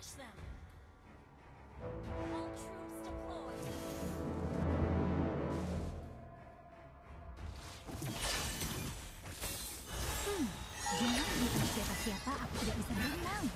Jangan beritahu siapa-siapa aku tidak bisa berenang.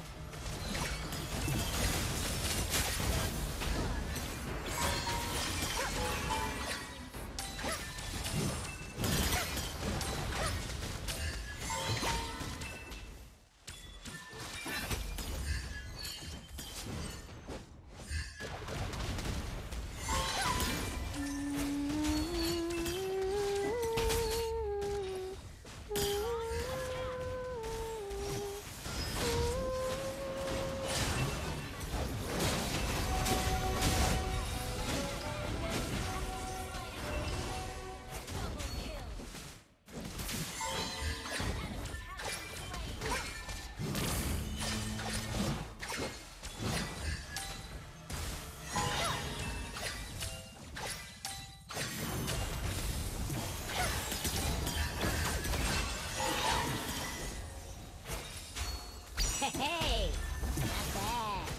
Hey, not bad.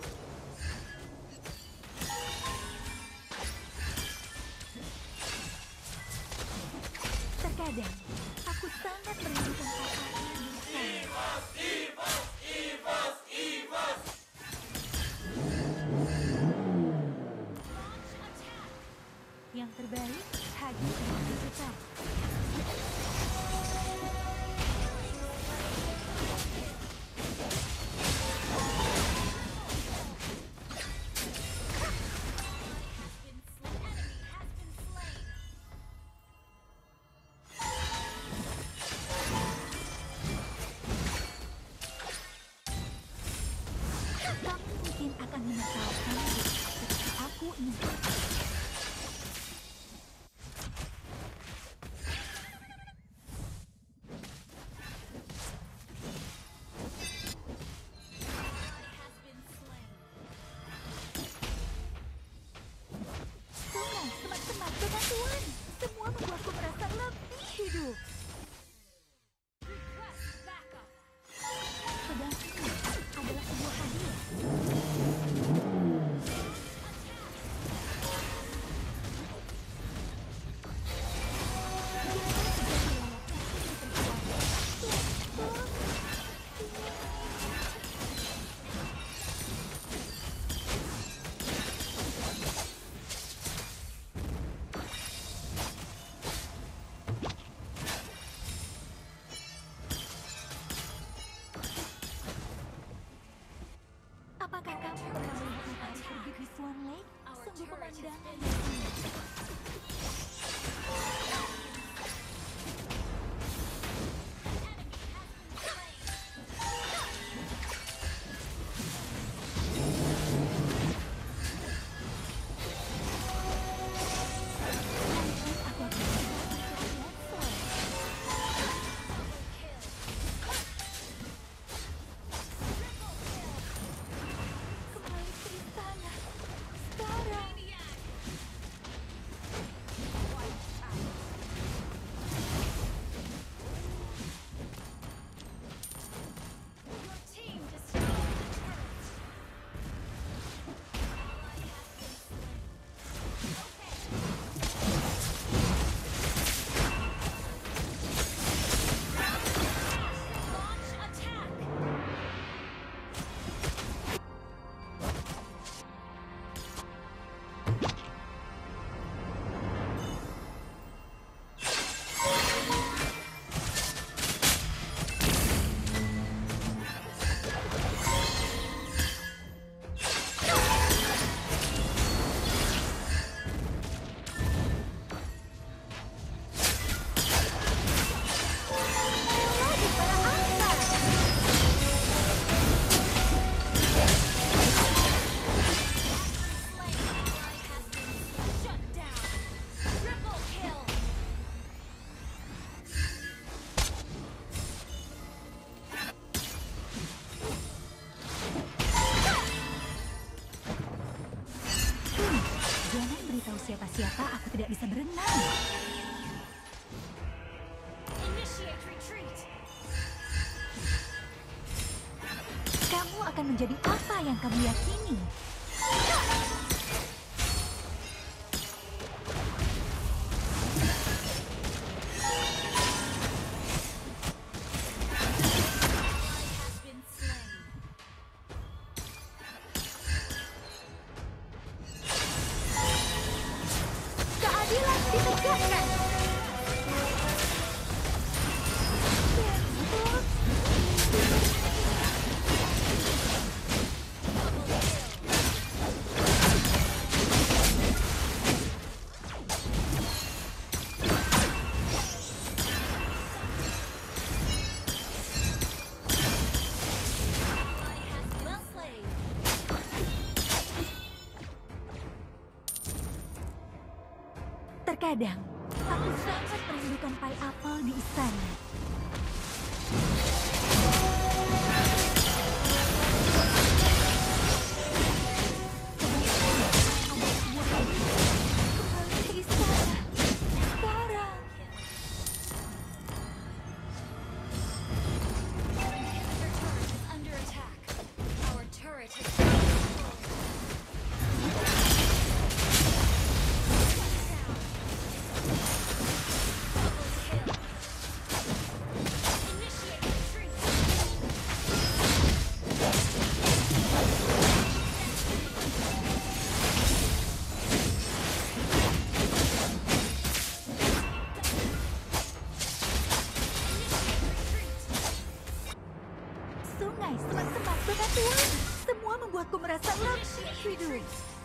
Terkadang aku sangat merindukan kakaknya di sana. Yang terbaik hanya untuk kita. Kamu mungkin akan menyesalkan ketika aku ingin. Teman-teman, bantuan. Semua membuatku merasa lebih hidup. Pedang ini adalah sebuah hadiah. Apakah kamu pernah melihat matahari terbit di Swan Lake? Sungguh pemandangan yang indah. Aku akan kembali ke istana. Sekarang. Jangan beritahu siapa-siapa aku tidak bisa berenang. Kamu akan menjadi apa yang kamu yakini. Keadilan ditegakkan. Terkadang, aku sangat merindukan pie apple di istana. Kembali ke istana. Sekarang. Under attack. Our turret has been destroyed. Initiate retreat. Sungai semak-semak bebatuan. Semua membuatku merasa lebih hidup.